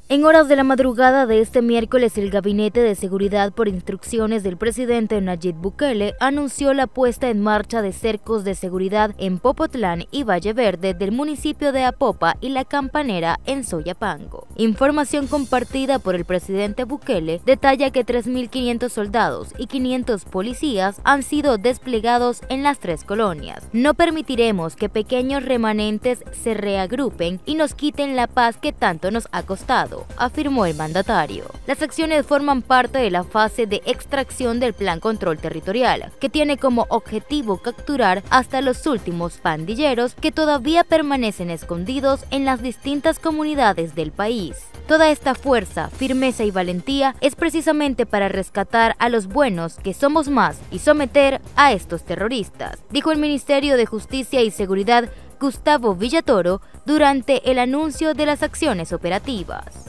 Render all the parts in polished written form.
En horas de la madrugada de este miércoles, el Gabinete de Seguridad, por instrucciones del presidente Nayib Bukele, anunció la puesta en marcha de cercos de seguridad en Popotlán y Valle Verde del municipio de Apopa y La Campanera en Soyapango. Información compartida por el presidente Bukele detalla que 3.500 soldados y 500 policías han sido desplegados en las tres colonias. No permitiremos que pequeños remanentes se reagrupen y nos quiten la paz que tanto nos ha costado, afirmó el mandatario. Las acciones forman parte de la fase de extracción del Plan Control Territorial, que tiene como objetivo capturar hasta los últimos pandilleros que todavía permanecen escondidos en las distintas comunidades del país. Toda esta fuerza, firmeza y valentía es precisamente para rescatar a los buenos, que somos más, y someter a estos terroristas, dijo el Ministerio de Justicia y Seguridad Gustavo Villatoro durante el anuncio de las acciones operativas.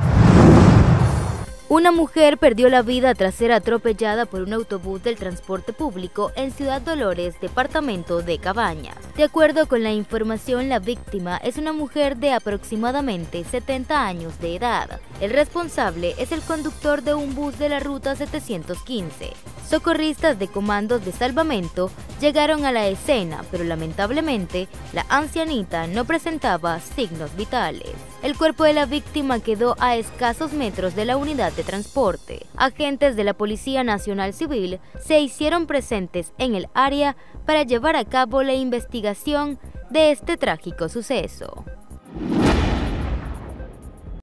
Una mujer perdió la vida tras ser atropellada por un autobús del transporte público en Ciudad Dolores, departamento de Cabañas. De acuerdo con la información, la víctima es una mujer de aproximadamente 70 años de edad. El responsable es el conductor de un bus de la ruta 715. Socorristas de comandos de salvamento llegaron a la escena, pero lamentablemente la ancianita no presentaba signos vitales. El cuerpo de la víctima quedó a escasos metros de la unidad de transporte. Agentes de la Policía Nacional Civil se hicieron presentes en el área para llevar a cabo la investigación de este trágico suceso.